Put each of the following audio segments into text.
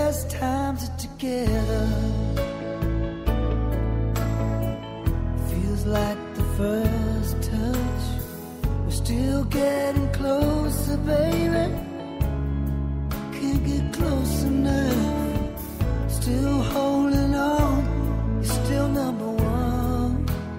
best times are together. Feels like the first touch. We're still getting closer, baby. Can't get close enough. Still holding on. You're still number one.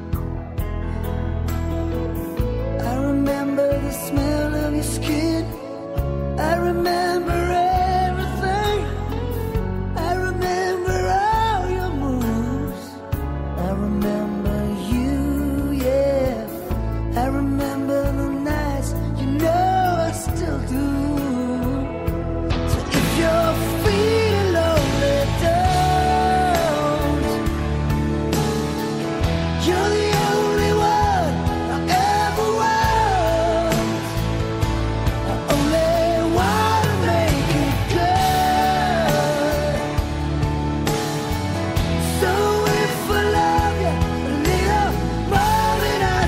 I remember the smell of your skin. I remember everything. I remember all your moves. I remember you, yeah. I remember the nights, you know I still do. So if you're feeling lonely, don't. You're the only one I ever want. I only want to make it good. So if I love you a little more than I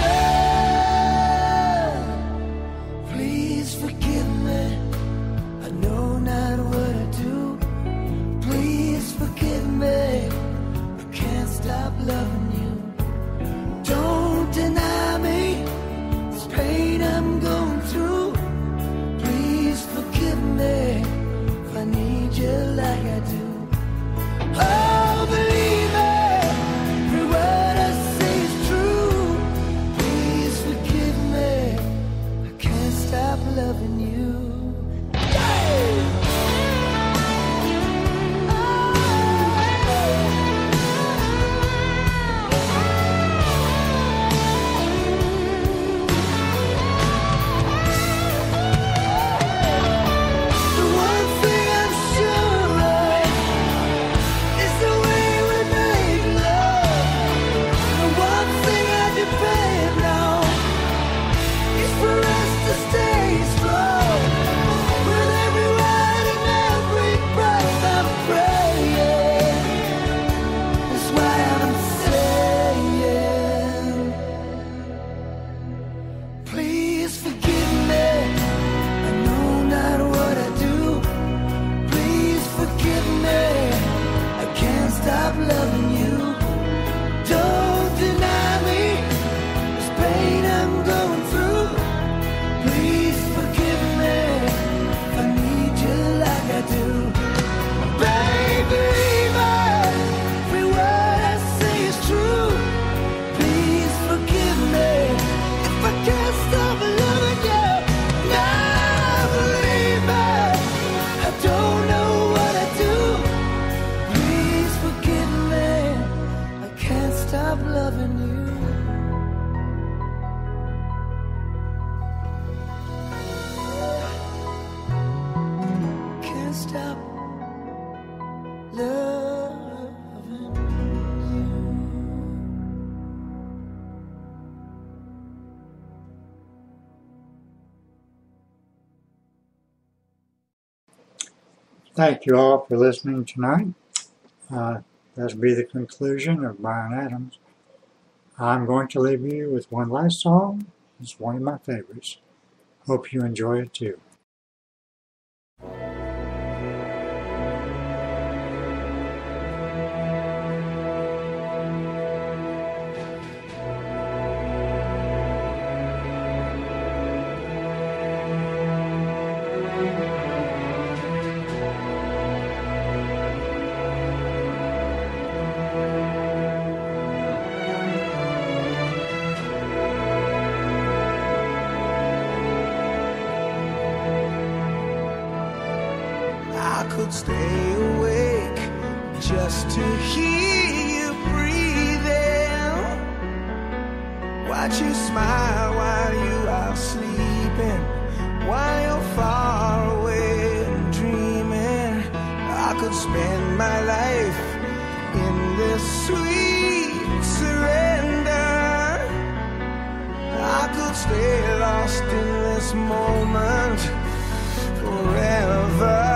should, please forgive me. I know not what I do. Please forgive me. I can't stop loving you. Don't deny me this pain I'm going through. Please forgive me if I need you like I do. Oh, believe me, every word I say is true. Please forgive me. I can't stop loving you. The one thing I'm sure of is the way we make love. The one thing I depend on is for us to stay strong. With every word and every breath I'm praying. That's why I'm saying, please forgive me. I know not what I do. Please forgive me. I can't stop loving you. Don't deny me this pain I'm going through. Please forgive me if I need you like I do. Baby, every word I say is true. Please forgive me if I can't stop loving you. Now believe me, I don't know what I do. Please forgive me, I can't stop loving you. Can't stop loving you. Thank you all for listening tonight. That'll be the conclusion of Bryan Adams. I'm going to leave you with one last song. It's one of my favorites. Hope you enjoy it too. I could stay awake just to hear you breathing. Watch you smile while you are sleeping, while you're far away and dreaming. I could spend my life in this sweet surrender. I could stay lost in this moment forever.